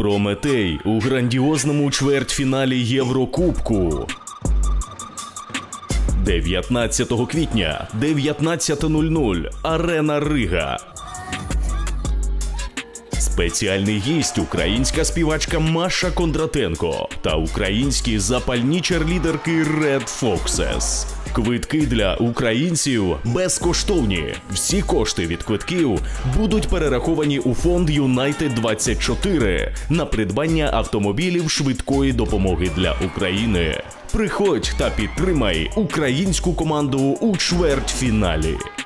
Прометей у грандіозному чвертьфіналі Єврокубку. 19 квітня, 19:00, Арена Рига. Спеціальний гість – українська співачка Маша Кондратенко та українські запальні черлідерки Red Foxes. Квитки для українців безкоштовні. Всі кошти від квитків будуть перераховані у фонд Юнайтед-24 на придбання автомобілів швидкої допомоги для України. Приходь та підтримай українську команду у чвертьфіналі.